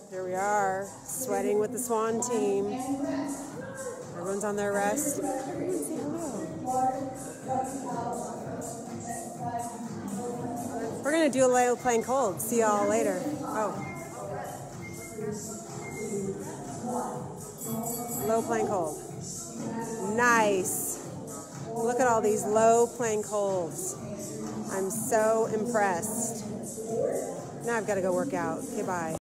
Here we are, sweating with the Swan Team. Everyone's on their rest. We're going to do a little playing cold. See y'all later. Oh. Low playing cold. Nice. Look at all these low playing colds. I'm so impressed. Now I've got to go work out. Okay, bye.